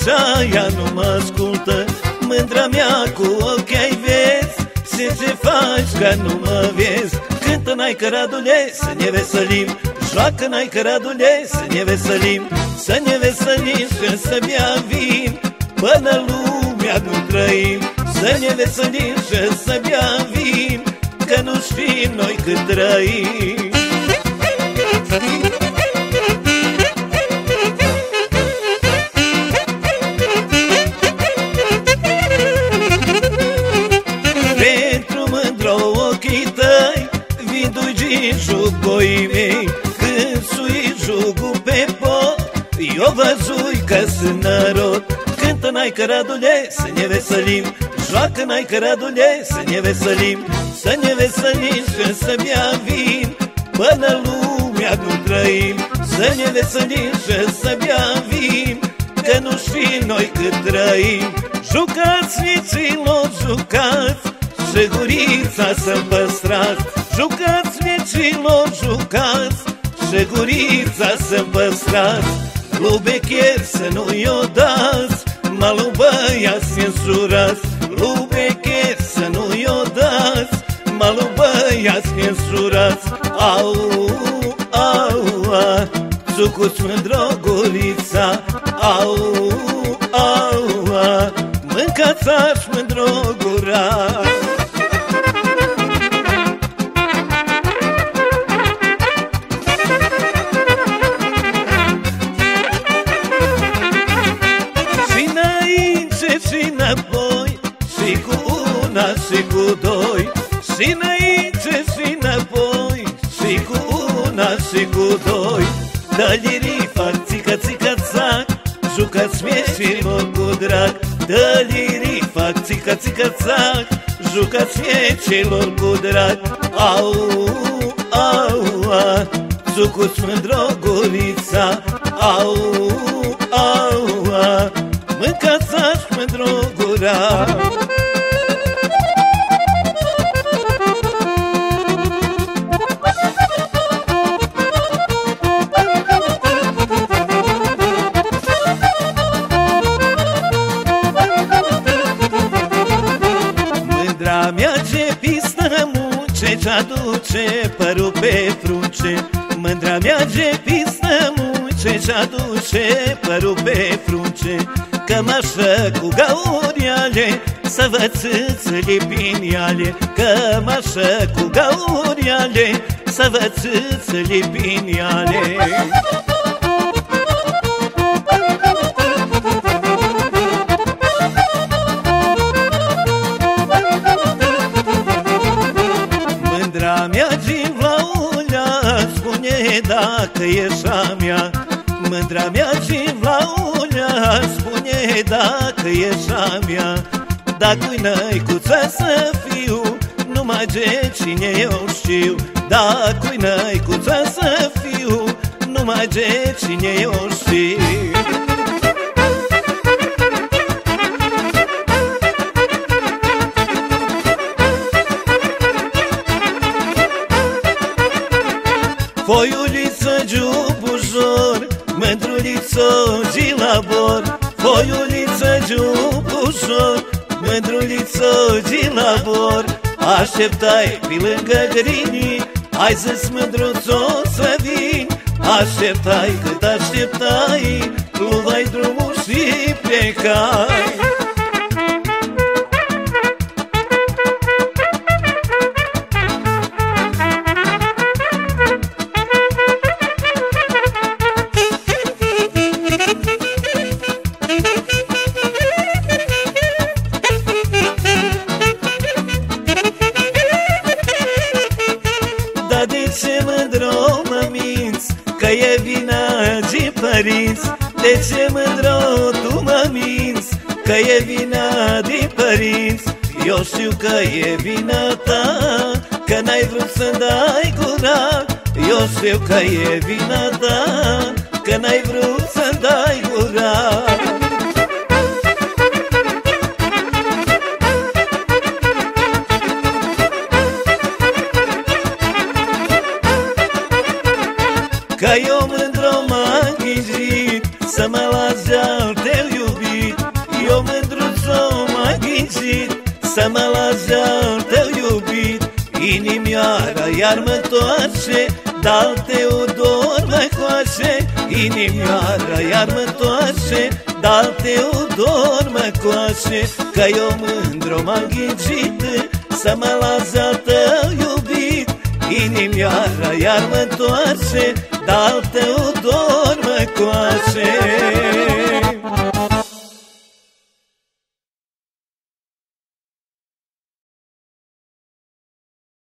așa, ea nu mă ascultă. Mândra mea cu ochi ai vezi, ce faci că nu mă vezi? Cântă n-ai căradule, să ne veselim, joacă n-ai căradule, să ne veselim, să ne veselim și să bea vin, până lumea nu trăim. Să ne veselim și să bea vin, că nu știm noi cât trăim. Pentru mândră ochii tăi, vindu-i jugoi mei. Când sui jugul pe pot, eu văzui că sunt nărod. Cântă n-ai căradule, să ne veselim, joacă n-ai căradule, să ne veselim, să ne veselim și să bea vin, până lumea nu trăim. Să ne veselim și să bea vin, că nu știm noi cât trăim. Jucați, vieților, jucați, și gurița să-mi păstrați. Jucați, vieților, jucați, și gurița să-mi păstrați. Lui becher să nu-i o dați, malul băiat censurați. Lui becher să nu-i o dați, malul băiat censurați. Au, au, a, jucuți mândră gurița. Au, au, a, mâncați-aș mândră gura. Și înapoi, și cu una și cu doi, și înainte și înapoi, și cu una și cu doi. Dă-li fac țică, țică, țac, jucați vieților cu drag. Dă-li fac țică, țică, țac, jucați vieților cu drag. Au, au, a, jucuți mândră gurița. Au, au, a, mâncați-aș mândră gura. Mândra mea ce pistă munce, ce aduce părul pe frunce. Mândra mea ce pistă munce, ce aduce părul pe frunce. Cămașă cu gauriale, să vă țâțâli piniale. Cămașă cu gauriale, să vă țâțâli piniale. Mândra mea Givlaulea, spune dacă ești a mea. Mândra mea Givlaulea, spune dacă ești a mea. Dacă-i năicuța să fiu, numai de cine eu știu. Dacă-i năicuța să fiu, numai de cine eu știu. Foiuliță giubujor, mândruliță gilabor. Foiuliță giubujor, mândruliță gilabor. Așteptai pe lângă grini, ai zis mândruțo să vin. Așteptai cât așteptai, luai drumul și plecai. De ce mândro mă minți, că e vina de părinți? De ce mândro tu mă minți, că e vina de părinți? Eu știu că e vina ta, că n-ai vrut să-mi dai gura. Eu știu că e vina ta, că n-ai vrut să-mi dai gura. Că eu mândro m-am ghijit, să mă las de-al tău iubit. să mă lase al tău iubit. Inimioara iar mă toarce, dar Teodor mă coace. Inimioara iar mă toarce, dar Teodor mă coace. Că eu mândru m-am ghicit să mă lase al tău iubit. Inimioara iar mă toarce, dar Teodor mă coace.